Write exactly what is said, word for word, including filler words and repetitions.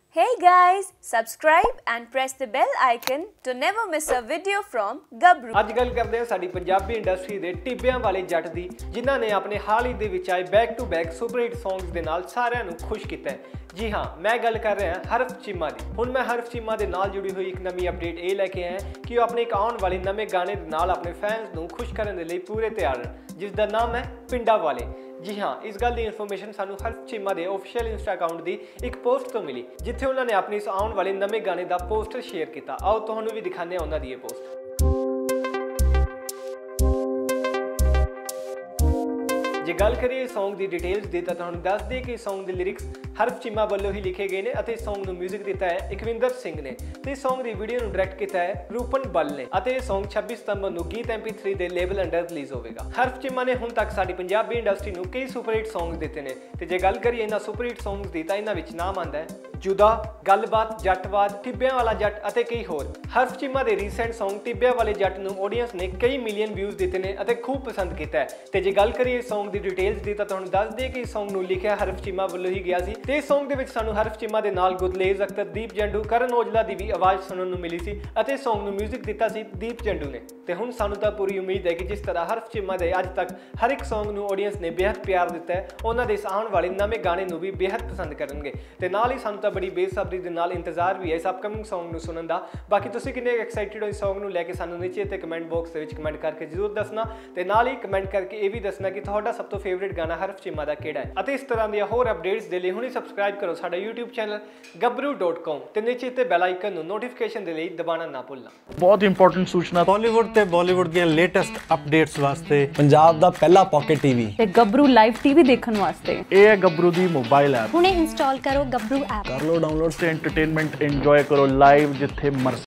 Hey guys, subscribe and press the bell icon to never miss a video from Gabru। ਅੱਜ ਗੱਲ ਕਰਦੇ ਹਾਂ ਸਾਡੀ ਪੰਜਾਬੀ ਇੰਡਸਟਰੀ ਦੇ ਟਿੱਬਿਆਂ ਵਾਲੇ ਜੱਟ ਦੀ, ਜਿਨ੍ਹਾਂ ਨੇ ਆਪਣੇ ਹਾਲ ਹੀ ਦੇ ਵਿੱਚ ਆਏ back to back super hit songs ਦੇ ਨਾਲ ਸਾਰਿਆਂ ਨੂੰ ਖੁਸ਼ ਕੀਤਾ ਹੈ। जी हाँ, मैं गल कर रहा हरफ चीमा की। हुण मैं हरफ चीमा के नाल जुड़ी हुई एक नवी अपडेट ये लैके आया कि वो अपने एक आने वाले नवे गाने दे नाल अपने फैंस को खुश करने के लिए पूरे तैयार हैं, जिसका नाम है पिंडा वाले। जी हाँ, इस गल की इन्फॉर्मेशन सानू हरफ चीमा के ऑफिशियल इंस्टा अकाउंट की एक पोस्ट तो मिली, जिथे उन्होंने अपने इस आने वाले नवे गाने का पोस्टर शेयर किया। आओ तुहानू भी दिखाने उन्होंने दी ये पोस्ट। जे गल करिए सॉन्ग की डिटेल्स दी तो तुहानू दस दें कि सॉन्ग के लिरिक्स हरफ चीमा वालों ही लिखे गए हैं। इस सॉन्ग को म्यूजिक दिता है इकविंदर सिंह ने, तो इस सॉन्ग की वीडियो को डायरेक्ट किया है रूपन बल ने। यह सॉन्ग छब्बीस सितंबर को गीत एम पी थ्री के लेवल अंडर रिलीज होगा। हरफ चीमा ने हुण तक साडी पंजाबी इंडस्ट्री को कई सुपरहिट सॉन्ग दिते हैं, तो जे गल करिए इन्हां सुपरहिट सॉन्ग्स की तो इन्हां विच नाम आंदा है जुदा, गलबात, जटवाद, टिब्बियां वाला जट और कई होर। हरफ चीमा के रीसेंट सॉन्ग टिब्बियां वाले जट को ऑडियंस ने कई मिलियन व्यूज़ दिते हैं और खूब पसंद किया है। तो जे गल करिए सॉन्ग की डिटेल्स की तो तुहानू दस दें कि सॉन्ग को लिखिया हरफ चीमा वालों ही गया सी। ते इस सॉन्ग के सानू हरफ चीमा के नाल गुरलेज अख्तर, दीप जंडू, करण औजला की भी आवाज़ सुनने को मिली सी और सॉन्ग को म्यूजिक दिता सी दीप जंडू ने। तो हुण सानू तो पूरी उम्मीद है कि जिस तरह हरफ चीमा के अज तक हर एक सॉन्ग को ऑडियंस ने बेहद प्यार दिता है, उन्होंने इस आने वाले नवे गाने को भी बेहद पसंद करेंगे। तो नाल ही सानू तो बड़ी बेसब्री दे नाल इंतजार भी है इस अपकमिंग सॉन्ग को सुनने का। बाकी तुसीं किन्ने एक्साइटेड हो इस सॉन्ग को लैके सानू नीचे ते कमेंट बॉक्स के कमेंट करके जरूर दसना, तो नाल ही कमेंट करके ये भी दसना कि तुहाडा सब तो फेवरेट गाना हरफ चीमा का किहड़ा है। और इस तरह दी होर अपडेट्स दे लई हुणे सबसक्राइब करो साडा YouTube channel Gabru dot com ते नीचे ते बेल आइकन नूं नोटिफिकेशन दे लई दबाना ना भुलना। बहुत इंपॉर्टेंट सूचना बॉलीवुड ते बॉलीवुड ਦੀਆਂ ਲੇਟੈਸਟ ਅਪਡੇਟਸ ਵਾਸਤੇ ਪੰਜਾਬ ਦਾ ਪਹਿਲਾ ਪਾਕਟ ਟੀਵੀ ਤੇ ਗੱਭਰੂ ਲਾਈਵ ਟੀਵੀ ਦੇਖਣ ਵਾਸਤੇ ਇਹ ਹੈ ਗੱਭਰੂ ਦੀ ਮੋਬਾਈਲ ਐਪ। ਹੁਣੇ ਇੰਸਟਾਲ ਕਰੋ ਗੱਭਰੂ ਐਪ, ਕਰ ਲਓ ਡਾਊਨਲੋਡ ਤੇ ਐਂਟਰਟੇਨਮੈਂਟ ਇੰਜੋਏ ਕਰੋ ਲਾਈਵ ਜਿੱਥੇ ਮਰਜ਼ੀ।